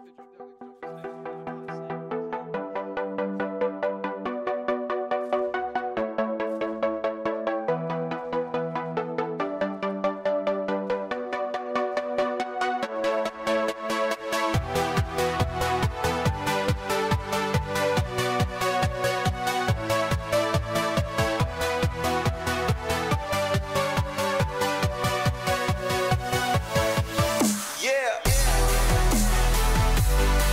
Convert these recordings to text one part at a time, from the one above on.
Yeah.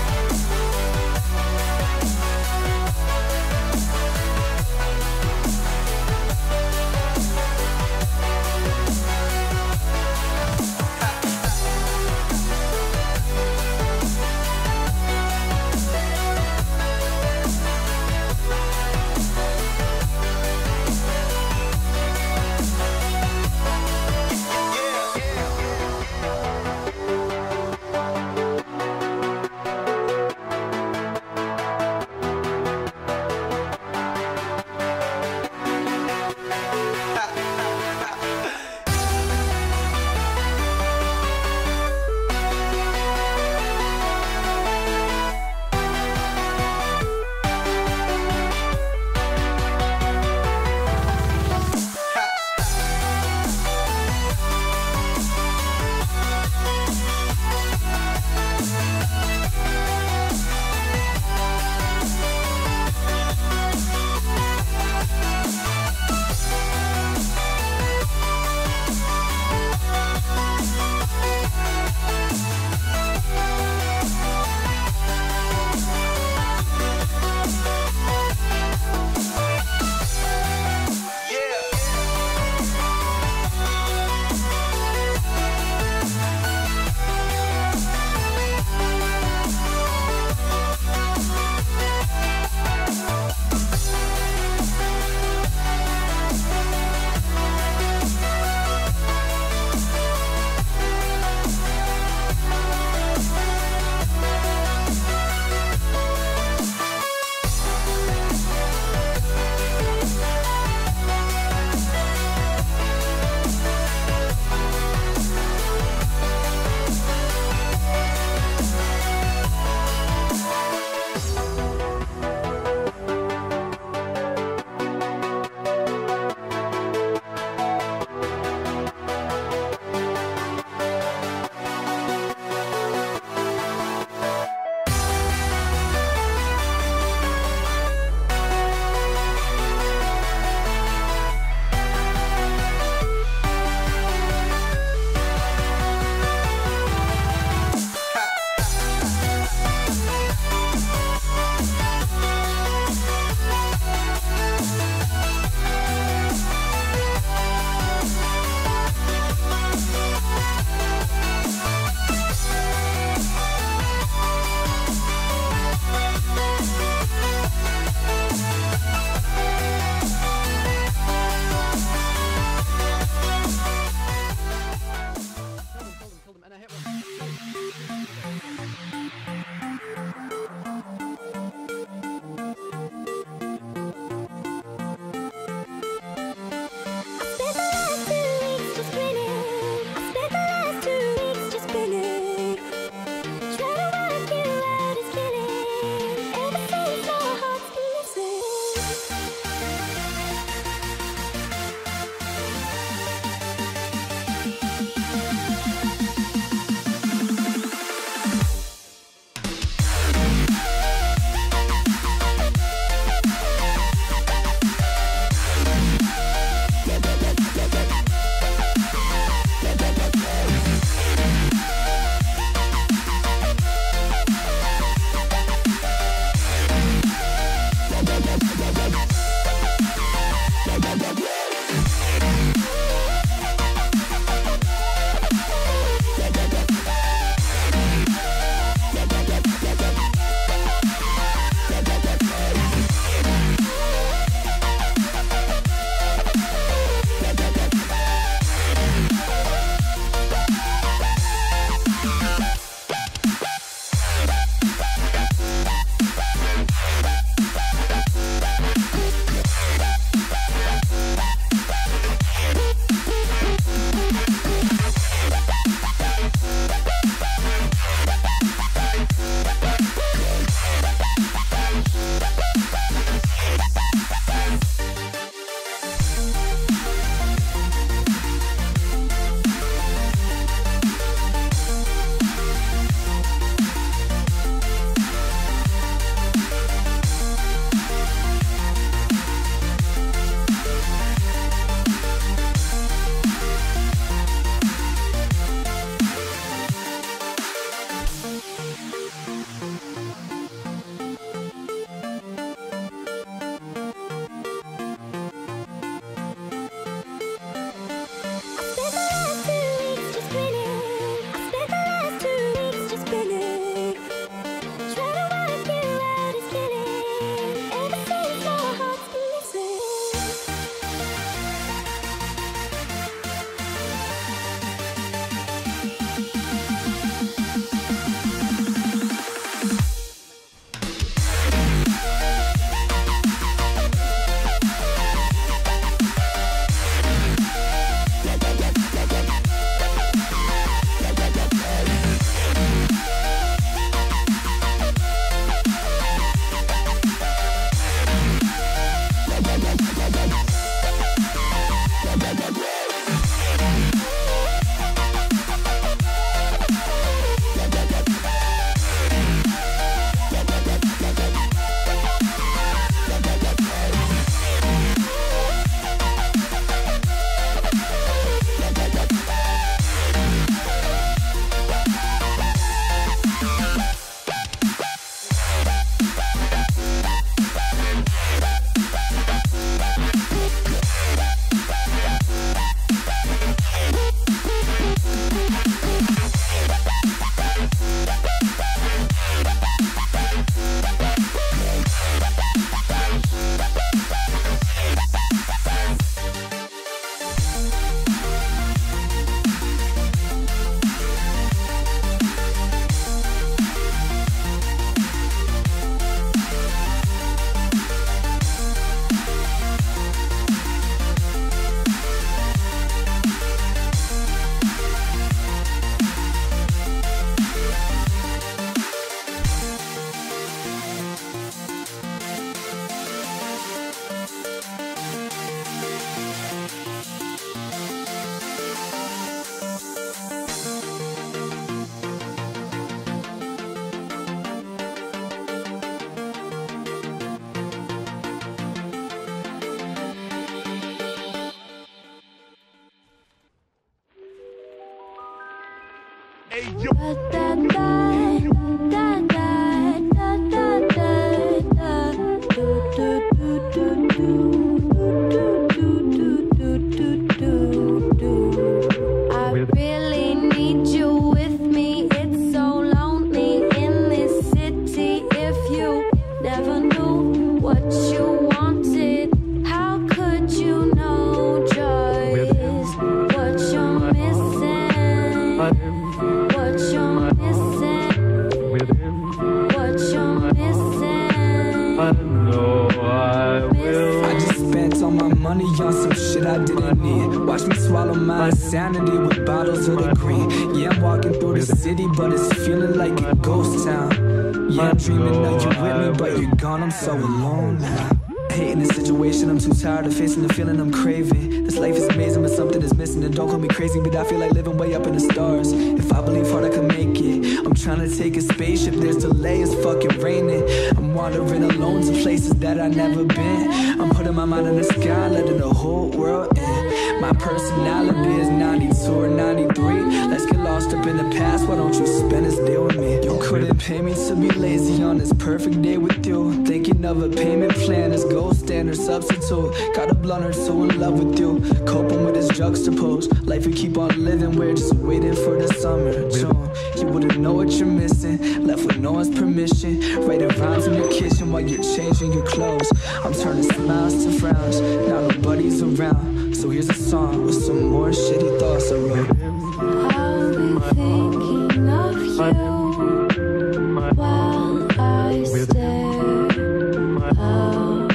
Insanity with bottles of the green. Yeah, I'm walking through the city, but it's feeling like a ghost town. Yeah, I'm dreaming of you with me, but you're gone, I'm so alone now. Hating the situation, I'm too tired of facing the feeling I'm craving. This life is amazing, but something is missing. And don't call me crazy, but I feel like living way up in the stars. If I believe hard, I can make it. I'm trying to take a spaceship, there's delay, it's fucking raining. I'm wandering alone to places that I've never been. I'm putting my mind in the sky, letting the whole world in. My personality is 92 or 93. Let's get lost up in the past, why don't you spend this day with me? You couldn't pay me to be lazy on this perfect day with you. Thinking of a payment plan as gold standard substitute. Got a blunt or two in love with you. Coping with this juxtaposed life we keep on living, we're just waiting for the summer June. You wouldn't know what you're missing, left with no one's permission. Writing rhymes in your kitchen while you're changing your clothes. I'm turning smiles to frowns, now nobody's around. So here's a song with some more shitty thoughts I wrote. I'll be thinking of you while I stare out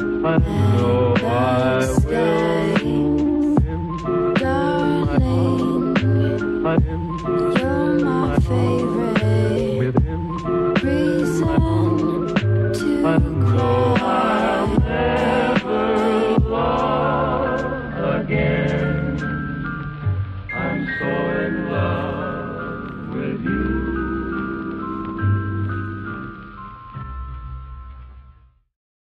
at the sky. Darling, you're my favorite reason to cry.